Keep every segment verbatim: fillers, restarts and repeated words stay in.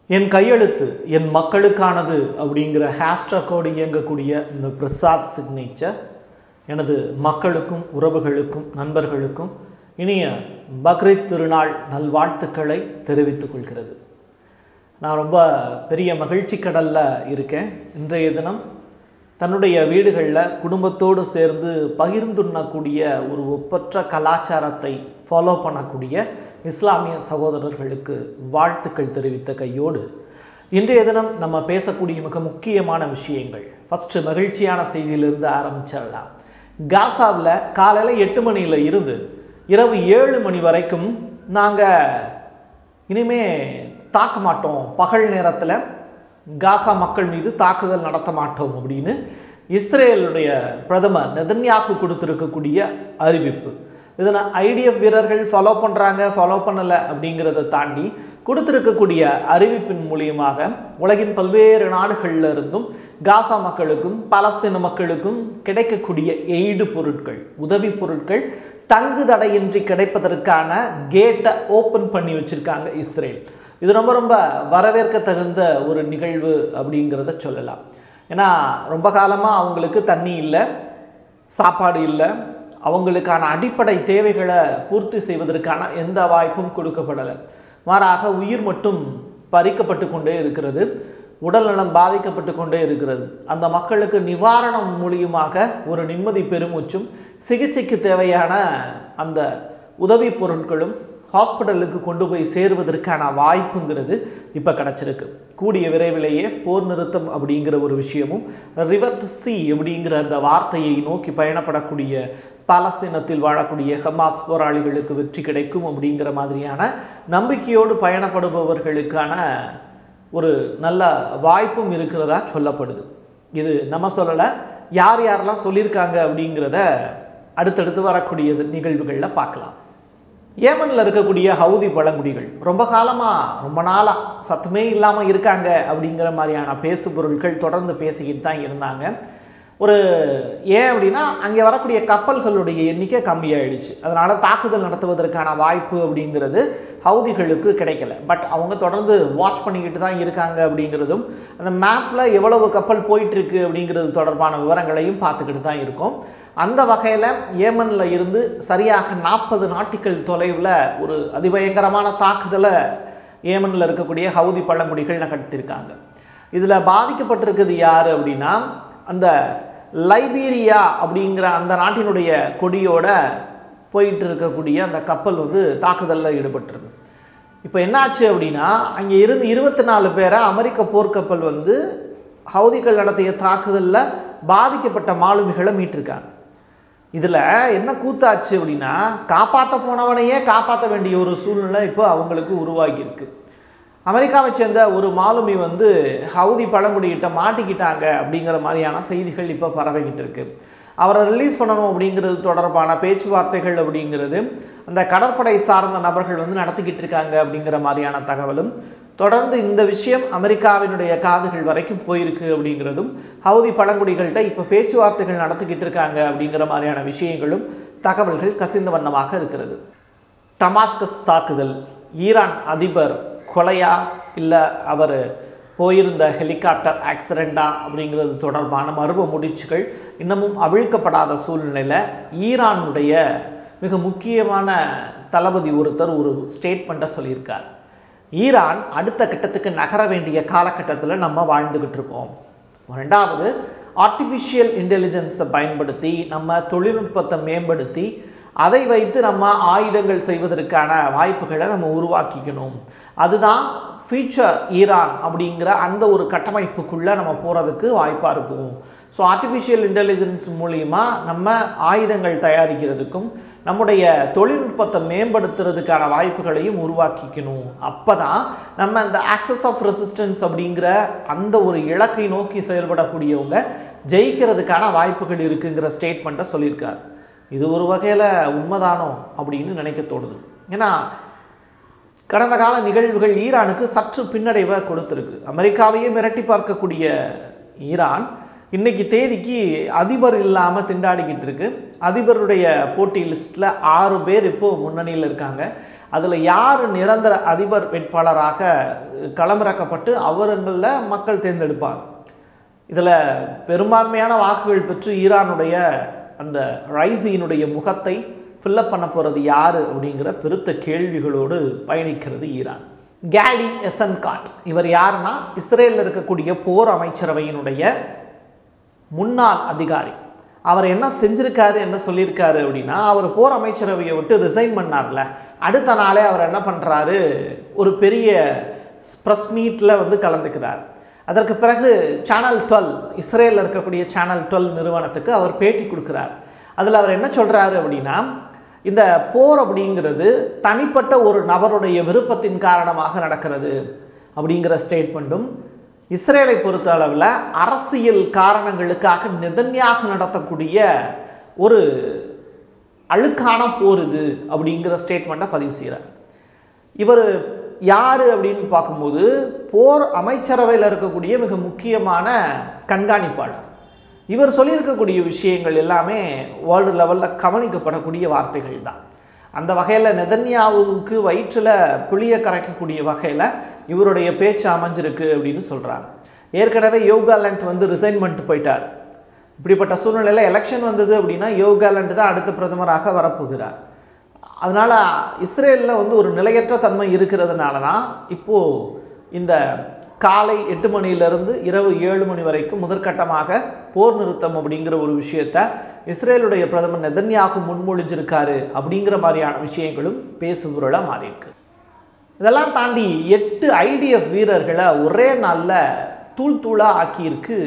என் கையெழுத்து என் மக்களுக்கானது அப்படிங்கிற ஹேஷ்டாகோடு இயங்கக்கூடிய இந்த பிரசாத் சிக்னேச்சர் எனது மக்களுக்கும் உறவுகளுக்கும் நண்பர்களுக்கும் இனிய பக்ரீத் திருநாள் நல்வாழ்த்துக்களை தெரிவித்துக் கொள்கிறது. நான் ரொம்ப பெரிய மகிழ்ச்சி கடலில் இருக்கேன். இன்றைய தினம் தன்னுடைய வீடுகளில் குடும்பத்தோடு சேர்ந்து பகிர்ந்துண்ணக்கூடிய ஒரு ஒப்பற்ற கலாச்சாரத்தை ஃபாலோ பண்ணக்கூடிய இஸ்லாமிய சகோதரர்களுக்கு வாழ்த்துக்கள் தெரிவித்த கையோடு இன்றைய தினம் நம்ம பேசக்கூடிய மிக முக்கியமான விஷயங்கள். ஃபஸ்ட்டு மகிழ்ச்சியான செய்தியிலிருந்து ஆரம்பிச்சிடலாம். காசாவில் காலையில் எட்டு மணியில் இருந்து இரவு ஏழு மணி வரைக்கும் நாங்கள் இனிமே தாக்க மாட்டோம், பகல் நேரத்தில் காசா மக்கள் மீது தாக்குதல் நடத்த மாட்டோம் அப்படின்னு இஸ்ரேலுடைய பிரதமர் நெதன்யாகு கொடுத்துருக்கக்கூடிய அறிவிப்பு. இதனை ஐடிஎஃப் வீரர்கள் ஃபாலோ பண்ணுறாங்க ஃபாலோ பண்ணலை அப்படிங்கிறத தாண்டி கொடுத்துருக்கக்கூடிய அறிவிப்பின் மூலியமாக உலகின் பல்வேறு நாடுகளில் இருந்தும் காசா மக்களுக்கும் பாலஸ்தீன மக்களுக்கும் கிடைக்கக்கூடிய எய்டு பொருட்கள், உதவி பொருட்கள் தங்கு தடையின்றி கிடைப்பதற்கான கேட்டை ஓப்பன் பண்ணி வச்சுருக்காங்க இஸ்ரேல். இது ரொம்ப ரொம்ப வரவேற்க தகுந்த ஒரு நிகழ்வு அப்படிங்கிறத சொல்லலாம். ஏன்னா ரொம்ப காலமாக அவங்களுக்கு தண்ணி இல்லை, சாப்பாடு இல்லை, அவங்களுக்கான அடிப்படை தேவைகளை பூர்த்தி செய்வதற்கான எந்த வாய்ப்பும் கொடுக்கப்படலை. மாறாக உயிர் மட்டும் பறிக்கப்பட்டு கொண்டே இருக்கிறது, உடல்நலம் பாதிக்கப்பட்டு கொண்டே இருக்கிறது. அந்த மக்களுக்கு நிவாரணம் மூலியமாக ஒரு நிம்மதி பெருமூச்சும் சிகிச்சைக்கு தேவையான அந்த உதவி பொருட்களும் ஹாஸ்பிட்டலுக்கு கொண்டு போய் சேருவதற்கான வாய்ப்புங்கிறது இப்போ கிடச்சிருக்கு. கூடிய விரைவிலேயே போர் நிறுத்தம் அப்படிங்கிற ஒரு விஷயமும் ரிவர்ட் சி அப்படிங்கிற அந்த வார்த்தையை நோக்கி பயணப்படக்கூடிய பாலஸ்தீனத்தில் வாழக்கூடிய ஹமாஸ் போராளிகளுக்கு வெற்றி கிடைக்கும் அப்படிங்கிற மாதிரியான நம்பிக்கையோடு பயணப்படுபவர்களுக்கான ஒரு நல்ல வாய்ப்பும் இருக்கிறதா சொல்லப்படுது. இது நம்ம சொல்லலை, யார் யாரெல்லாம் சொல்லியிருக்காங்க அப்படிங்கிறத அடுத்தடுத்து வரக்கூடிய நிகழ்வுகளில் பார்க்கலாம். ஏமனில் இருக்கக்கூடிய ஹவுதி பழங்குடிகள் ரொம்ப காலமாக ரொம்ப நாளாக சத்தமே இல்லாமல் இருக்காங்க அப்படிங்கிற மாதிரியான பேசு பொருட்கள் தொடர்ந்து பேசிக்கிட்டு தான் இருந்தாங்க. ஒரு ஏன் அப்படின்னா அங்கே வரக்கூடிய கப்பல்களுடைய எண்ணிக்கை கம்மியாயிடுச்சு, அதனால் தாக்குதல் நடத்துவதற்கான வாய்ப்பு அப்படிங்கிறது ஹவுதிகளுக்கு கிடைக்கல. பட் அவங்க தொடர்ந்து வாட்ச் பண்ணிக்கிட்டு தான் இருக்காங்க அப்படிங்கிறதும், அந்த மேப்பில் எவ்வளவு கப்பல் போயிட்டுருக்கு அப்படிங்கிறது தொடர்பான விவரங்களையும் பார்த்துக்கிட்டு தான் இருக்கோம். அந்த வகையில் ஏமனில் இருந்து சரியாக நாற்பது நாட்டிகள் தொலைவில் ஒரு அதிபயங்கரமான தாக்குதலை ஏமனில் இருக்கக்கூடிய ஹவுதி பழங்குடிகள் நகர்த்திருக்காங்க. இதில் பாதிக்கப்பட்டிருக்குது யார் அப்படின்னா, அந்த லைபீரியா அப்படிங்கிற அந்த நாட்டினுடைய கொடியோட போயிட்டு இருக்கக்கூடிய அந்த கப்பல் வந்து தாக்குதலில் ஈடுபட்டிருக்கு. இப்போ என்னாச்சு அப்படின்னா, அங்கே இருந்து இருபத்தி நாலு பேரை அமெரிக்க போர்க்கப்பல் வந்து ஹவுதிகள் நடத்திய தாக்குதலில் பாதிக்கப்பட்ட மாலுமிகளை மீட்டிருக்காங்க. இதில் என்ன கூத்தாச்சு அப்படின்னா, காப்பாற்ற போனவனையே காப்பாற்ற வேண்டிய ஒரு சூழ்நிலை இப்போ அவங்களுக்கு உருவாகியிருக்கு. அமெரிக்காவை சேர்ந்த ஒரு மாலுமி வந்து ஹவுதி பழங்குடிகிட்ட மாட்டிக்கிட்டாங்க அப்படிங்கிற மாதிரியான செய்திகள் இப்போ பரவிக்கிட்டு இருக்கு. அவரை ரிலீஸ் பண்ணணும் அப்படிங்கிறது தொடர்பான பேச்சுவார்த்தைகள் அப்படிங்கிறது அந்த கடற்படை சார்ந்த நபர்கள் வந்து நடத்திக்கிட்டு இருக்காங்க அப்படிங்கிற மாதிரியான தகவலும், தொடர்ந்து இந்த விஷயம் அமெரிக்காவினுடைய காதுகள் வரைக்கும் போயிருக்கு அப்படிங்கிறதும், ஹவுதி பழங்குடிகள்கிட்ட இப்போ பேச்சுவார்த்தைகள் நடத்திக்கிட்டு இருக்காங்க அப்படிங்கிற மாதிரியான விஷயங்களும் தகவல்கள் கசிந்த வண்ணமாக இருக்கிறது. டமாஸ்கஸ் தாக்குதல், ஈரான் அதிபர் கொலையா இல்லை அவர் போயிருந்த ஹெலிகாப்டர் ஆக்சிடெண்டா அப்படிங்கிறது தொடர்பான மர்ம முடிச்சுகள் இன்னமும் அவிழ்க்கப்படாத சூழ்நிலையில் ஈரானுடைய மிக முக்கியமான தளபதி ஒருத்தர் ஒரு ஸ்டேட்மெண்ட்டை சொல்லியிருக்கார். ஈரான் அடுத்த கட்டத்துக்கு நகர வேண்டிய காலகட்டத்தில் நம்ம வாழ்ந்துக்கிட்டு இருக்கோம். ரெண்டாவது, ஆர்டிஃபிஷியல் இன்டெலிஜென்ஸை பயன்படுத்தி நம்ம தொழில்நுட்பத்தை மேம்படுத்தி அதை வைத்து நம்ம ஆயுதங்கள் செய்வதற்கான வாய்ப்புகளை நம்ம உருவாக்கிக்கணும். அதுதான் ஃபியூச்சர் ஈரான் அப்படிங்கிற அந்த ஒரு கட்டமைப்புக்குள்ளே நம்ம போகிறதுக்கு வாய்ப்பாக இருக்கும். ஸோ ஆர்டிஃபிஷியல் இன்டெலிஜென்ஸ் மூலிமா நம்ம ஆயுதங்கள் தயாரிக்கிறதுக்கும் நம்முடைய தொழில்நுட்பத்தை மேம்படுத்துறதுக்கான வாய்ப்புகளையும் உருவாக்கிக்கணும். அப்போ தான் நம்ம இந்த ஆக்சஸ் ஆஃப் ரெசிஸ்டன்ஸ் அப்படிங்கிற அந்த ஒரு இலக்கை நோக்கி செயல்படக்கூடியவங்க ஜெயிக்கிறதுக்கான வாய்ப்புகள் இருக்குங்கிற ஸ்டேட்மெண்ட்டை சொல்லியிருக்காரு. இது ஒரு வகையில் உண்மைதானோ அப்படின்னு நினைக்க தோணுது. ஏன்னா கடந்த கால நிகழ்வுகள் ஈரானுக்கு சற்று பின்னடைவை கொடுத்துருக்கு. அமெரிக்காவையே மிரட்டி பார்க்கக்கூடிய ஈரான் இன்றைக்கி தேதிக்கு அதிபர் இல்லாமல் திண்டாடிக்கிட்டு இருக்கு. அதிபருடைய போட்டி லிஸ்ட்டில் ஆறு பேர் இப்போது முன்னணியில் இருக்காங்க. அதில் யார் நிரந்தர அதிபர் வேட்பாளராக களமிறக்கப்பட்டு அவர்களில் மக்கள் தேர்ந்தெடுப்பாங்க. இதில் பெரும்பான்மையான வாக்குகள் பெற்று ஈரானுடைய அந்த ரைசியினுடைய முகத்தை ஃபில்லப் பண்ண போகிறது யார் அப்படிங்கிற பெருத்த கேள்விகளோடு பயணிக்கிறது ஈரான். கேடி எசன்காட் இவர் யாருன்னா இஸ்ரேலில் இருக்கக்கூடிய போர் அமைச்சரவையினுடைய முன்னாள் அதிகாரி. அவர் என்ன செஞ்சிருக்காரு, என்ன சொல்லியிருக்காரு அப்படின்னா, அவர் போர் அமைச்சரவையை விட்டு ரிசைன் பண்ணார்ல, அடுத்த நாளே அவர் என்ன பண்ணுறாரு, ஒரு பெரிய ப்ரெஸ் மீட்டில் வந்து கலந்துக்கிறார். அதற்கு பிறகு சேனல் டுவெல், இஸ்ரேலில் இருக்கக்கூடிய சேனல் டுவெல் நிறுவனத்துக்கு அவர் பேட்டி கொடுக்குறார். அதில் அவர் என்ன சொல்கிறாரு அப்படின்னா, இந்த போர் அப்படிங்கிறது தனிப்பட்ட ஒரு நபருடைய விருப்பத்தின் காரணமாக நடக்கிறது அப்படிங்கிற ஸ்டேட்மெண்ட்டும், இஸ்ரேலை பொறுத்த அளவில் அரசியல் காரணங்களுக்காக நெதன்யாகு நடத்தக்கூடிய ஒரு அழுக்கான போர் இது அப்படிங்கிற ஸ்டேட்மெண்ட்டை பதிவு செய்கிறார். இவர் யார் அப்படின்னு பார்க்கும்போது போர் அமைச்சரவையில் இருக்கக்கூடிய மிக முக்கியமான கண்காணிப்பாளர். இவர் சொல்லியிருக்கக்கூடிய விஷயங்கள் எல்லாமே வேர்ல்டு லெவலில் கவனிக்கப்படக்கூடிய வார்த்தைகள் தான். அந்த வகையில் நெதன்யாவுக்கு வயிற்றில் புளிய கரைக்கக்கூடிய வகையில் இவருடைய பேச்சு அமைஞ்சிருக்கு அப்படின்னு சொல்கிறாங்க. ஏற்கனவே யோகாலண்ட் வந்து ரிசைன் பண்ணிட்டு போயிட்டார். இப்படிப்பட்ட சூழ்நிலையில் எலெக்ஷன் வந்தது அப்படின்னா யோகாலண்ட் தான் அடுத்த பிரதமராக வரப்போகிறார். அதனால் இஸ்ரேலில் வந்து ஒரு நிலையற்ற தன்மை இருக்கிறதுனால தான் இப்போது இந்த காலை எட்டு மணியிலிருந்து இரவு ஏழு மணி வரைக்கும் முதற்கட்டமாக போர் நிறுத்தம் அப்படிங்கிற ஒரு விஷயத்தை இஸ்ரேலுடைய பிரதமர் நெதன்யாகு முன்மொழிஞ்சிருக்காரு அப்படிங்கிற மாதிரியான விஷயங்களும் பேசுபொருளாக மாறியிருக்கு. இதெல்லாம் தாண்டி எட்டு ஐடிஎஃப் வீரர்களை ஒரே நாளில் தூள் தூளாக ஆக்கியிருக்கு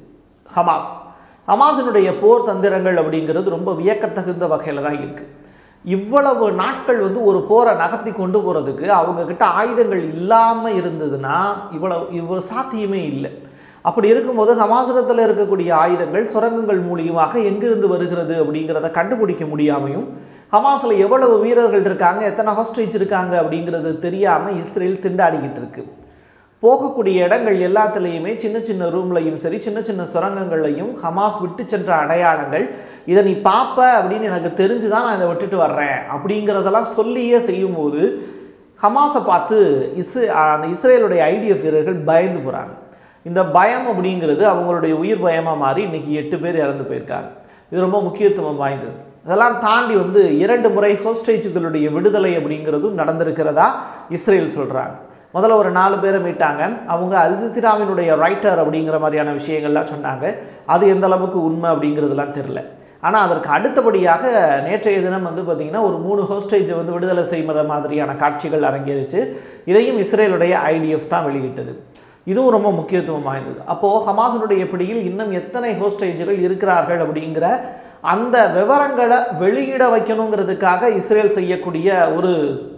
ஹமாஸ். ஹமாஸினுடைய போர் தந்திரங்கள் அப்படிங்கிறது ரொம்ப வியக்கத்தகுந்த வகையில் தான் இருக்குது. இவ்வளவு நாட்கள் வந்து ஒரு போரை நகர்த்தி கொண்டு போகிறதுக்கு அவங்கக்கிட்ட ஆயுதங்கள் இல்லாமல் இருந்ததுன்னா இவ்வளவு இவ்வளவு சாத்தியமே இல்லை. அப்படி இருக்கும்போது ஹமாஸிடத்தில் இருக்கக்கூடிய ஆயுதங்கள் சுரங்கங்கள் மூலியமாக எங்கிருந்து வருகிறது அப்படிங்கிறத கண்டுபிடிக்க முடியாமையும், ஹமாஸில் எவ்வளவு வீரர்கள் இருக்காங்க, எத்தனை ஹாஸ்டேஜ் இருக்காங்க அப்படிங்கிறது தெரியாமல் இஸ்ரேல் திண்டாடிக்கிட்டு இருக்கு. போகக்கூடிய இடங்கள் எல்லாத்துலேயுமே சின்ன சின்ன ரூம்லையும் சரி, சின்ன சின்ன சுரங்கங்கள்லையும் ஹமாஸ் விட்டு சென்ற அடையாளங்கள், இதை நீ பார்ப்ப அப்படின்னு எனக்கு தெரிஞ்சு தான் நான் இதை விட்டுட்டு வர்றேன் அப்படிங்கிறதெல்லாம் சொல்லியே செய்யும்போது ஹமாஸை பார்த்து இஸ் அந்த இஸ்ரேலுடைய ஐடிஎஃப் வீரர்கள் பயந்து போகிறாங்க. இந்த பயம் அப்படிங்கிறது அவங்களுடைய உயிர் பயமாக மாறி இன்றைக்கி எட்டு பேர் இறந்து போயிருக்காங்க. இது ரொம்ப முக்கியத்துவம் வாய்ந்தது. இதெல்லாம் தாண்டி வந்து இரண்டு முறை ஹோஸ்டேஜுகளுடைய விடுதலை அப்படிங்கிறதும் நடந்திருக்கிறதா இஸ்ரேல் சொல்கிறாங்க. முதல்ல ஒரு நாலு பேரை மீட்டாங்க. அவங்க அல் ஜஸீராவினுடைய ரைட்டர் அப்படிங்கிற மாதிரியான விஷயங்கள்லாம் சொன்னாங்க. அது எந்த அளவுக்கு உண்மை அப்படிங்கிறதுலாம் தெரில. ஆனால் அதற்கு அடுத்தபடியாக நேற்றைய தினம் வந்து பார்த்திங்கன்னா ஒரு மூணு ஹோஸ்டேஜை வந்து விடுதலை செய்கிற மாதிரியான காட்சிகள் அரங்கேறிச்சு. இதையும் இஸ்ரேலுடைய ஐடிஎஃப் தான் வெளியிட்டது. இதுவும் ரொம்ப முக்கியத்துவம் வாய்ந்தது. அப்போது ஹமாஸினுடைய பிடியில் இன்னும் எத்தனை ஹோஸ்டேஜுகள் இருக்கிறார்கள் அப்படிங்கிற அந்த விவரங்களை வெளியிட வைக்கணுங்கிறதுக்காக இஸ்ரேல் செய்யக்கூடிய ஒரு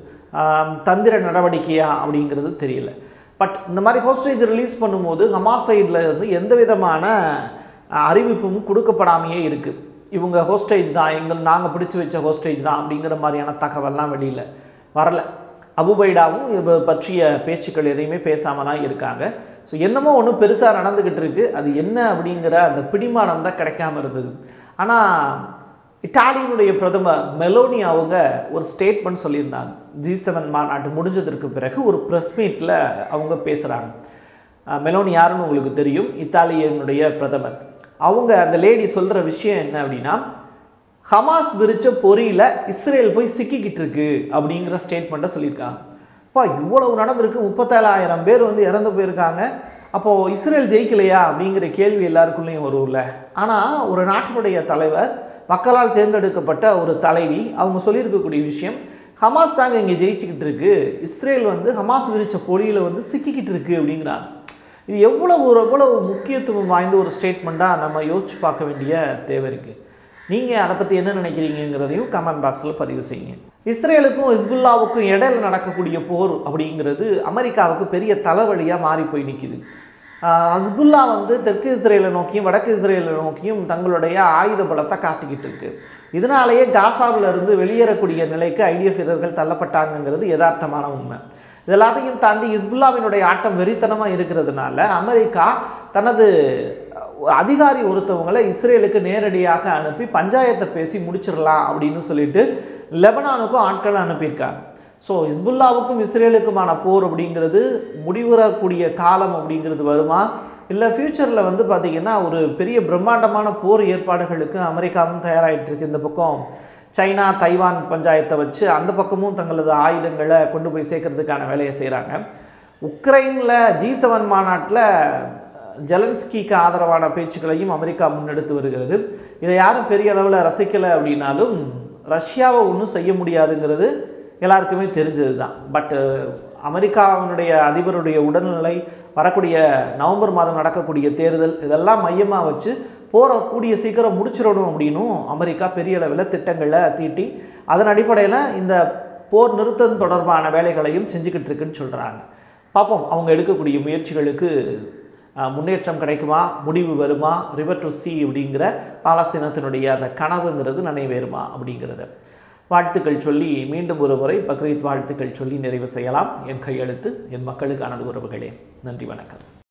தந்திர நடவடிக்கையா அப்படிங்கிறது தெரியல. பட் இந்த மாதிரி ஹோஸ்டேஜ் ரிலீஸ் பண்ணும்போது ஹமாஸ் சைடில் இருந்து எந்த விதமான அறிவிப்பும் கொடுக்கப்படாமையே இருக்குது. இவங்க ஹோஸ்டேஜ் தான், எங்கள் நாங்கள் பிடிச்சி வச்ச ஹோஸ்டேஜ் தான் அப்படிங்கிற மாதிரியான தகவல்லாம் வெளியில் வரல. அபுபைடாவும் இவ பற்றிய பேச்சுக்கள் எதையுமே பேசாமல் தான் இருக்காங்க. ஸோ என்னமோ ஒன்று பெருசாக நடந்துக்கிட்டு இருக்குது. அது என்ன அப்படிங்கிற அந்த பிடிமானம் தான் கிடைக்காம இருந்தது. ஆனால் இட்டாலியினுடைய பிரதமர் மெலோனி அவங்க ஒரு ஸ்டேட்மெண்ட் சொல்லியிருந்தாங்க. ஜி செவன் மாநாட்டு முடிஞ்சதற்கு பிறகு ஒரு ப்ரெஸ் மீட்டில் அவங்க பேசுகிறாங்க. மெலோனி யாருன்னு உங்களுக்கு தெரியும், இத்தாலியனுடைய பிரதமர். அவங்க அந்த லேடி சொல்கிற விஷயம் என்ன அப்படின்னா, ஹமாஸ் விரிச்ச பொறியில் இஸ்ரேல் போய் சிக்கிக்கிட்டு இருக்கு அப்படிங்கிற ஸ்டேட்மெண்ட்டை சொல்லியிருக்காங்க. அப்பா இவ்வளவு நடந்திருக்கு, முப்பத்தேழாயிரம் பேர் வந்து இறந்து போயிருக்காங்க. அப்போது இஸ்ரேல் ஜெயிக்கலையா அப்படிங்கிற கேள்வி எல்லாருக்குள்ளேயும் வரும்ல. ஆனால் ஒரு நாட்டினுடைய தலைவர், மக்களால் தேர்ந்தெடுக்கப்பட்ட ஒரு தலைவி, அவங்க சொல்லியிருக்கக்கூடிய விஷயம், ஹமாஸ் தாங்க இங்கே ஜெயிச்சுக்கிட்டு இருக்கு, இஸ்ரேல் வந்து ஹமாஸ் விரிச்ச பொழியில் வந்து சிக்கிக்கிட்டு இருக்கு அப்படிங்கிறாங்க. இது எவ்வளவு ஒரு எவ்வளவு முக்கியத்துவம் வாய்ந்த ஒரு ஸ்டேட்மெண்ட்டாக நம்ம யோசிச்சு பார்க்க வேண்டிய தேவை இருக்குது. நீங்கள் அதை பற்றி என்ன நினைக்கிறீங்கிறதையும் கமெண்ட் பாக்ஸில் பதிவு செய்யுங்க. இஸ்ரேலுக்கும் ஹிஸ்புல்லாவுக்கும் இடையில நடக்கக்கூடிய போர் அப்படிங்கிறது அமெரிக்காவுக்கு பெரிய தலைவலியாக மாறி போய் நிற்கிது. ஹிஸ்புல்லா வந்து தெற்கு இஸ்ரேலை நோக்கியும் வடக்கு இஸ்ரேலை நோக்கியும் தங்களுடைய ஆயுத பலத்தை காட்டிக்கிட்டு இருக்கு. இதனாலேயே காசாவில் இருந்து வெளியேறக்கூடிய நிலைக்கு ஐடிஎஃப் வீரர்கள் தள்ளப்பட்டாங்கிறது யதார்த்தமான உண்மை. இதெல்லாத்தையும் தாண்டி ஹிஸ்புல்லாவினுடைய ஆட்டம் வெறித்தனமாக இருக்கிறதுனால அமெரிக்கா தனது அதிகாரி ஒருத்தவங்களை இஸ்ரேலுக்கு நேரடியாக அனுப்பி பஞ்சாயத்தை பேசி முடிச்சிடலாம் அப்படின்னு சொல்லிட்டு லெபனானுக்கும் ஆட்களை அனுப்பியிருக்காங்க. ஸோ ஹிஸ்புல்லாவுக்கும் இஸ்ரேலுக்குமான போர் அப்படிங்கிறது முடிவுறக்கூடிய காலம் அப்படிங்கிறது வருமா, இல்லை ஃப்யூச்சரில் வந்து பார்த்திங்கன்னா ஒரு பெரிய பிரம்மாண்டமான போர் ஏற்பாடுகளுக்கு அமெரிக்காவும் தயாராகிட்டு இருக்கு. இந்த பக்கம் சைனா தைவான் பஞ்சாயத்தை வச்சு அந்த பக்கமும் தங்களது ஆயுதங்களை கொண்டு போய் சேர்க்கறதுக்கான வேலையை செய்கிறாங்க. உக்ரைனில் ஜி செவன் மாநாட்டில் ஜெலன்ஸ்கிக்கு ஆதரவான பேச்சுக்களையும் அமெரிக்கா முன்னெடுத்து வருகிறது. இதை யாரும் பெரிய அளவில் ரசிக்கலை அப்படின்னாலும் ரஷ்யாவை ஒன்றும் செய்ய முடியாதுங்கிறது எல்லாருக்குமே தெரிஞ்சது தான். பட்டு அமெரிக்காவினுடைய அதிபருடைய உடல்நிலை, வரக்கூடிய நவம்பர் மாதம் நடக்கக்கூடிய தேர்தல், இதெல்லாம் மையமாக வச்சு போரை கூடிய சீக்கிரம் முடிச்சிடணும் அப்படின்னும் அமெரிக்கா பெரிய அளவில் திட்டங்களை தீட்டி அதன் அடிப்படையில் இந்த போர் நிறுத்தம் தொடர்பான வேலைகளையும் செஞ்சுக்கிட்டு இருக்குன்னு சொல்கிறாங்க. பார்ப்போம் அவங்க எடுக்கக்கூடிய முயற்சிகளுக்கு முன்னேற்றம் கிடைக்குமா, முடிவு வருமா, ரிவர் டு சி அப்படிங்கிற பாலஸ்தீனத்தினுடைய அந்த கனவுங்கிறது நினைவேறுமா அப்படிங்கிறது. வாழ்த்துக்கள் சொல்லி மீண்டும் ஒரு முறை பக்ரீத் வாழ்த்துக்கள் சொல்லி நிறைவு செய்யலாம். என் கையெழுத்து என் மக்களுக்கானது உறவுகளே. நன்றி, வணக்கம்.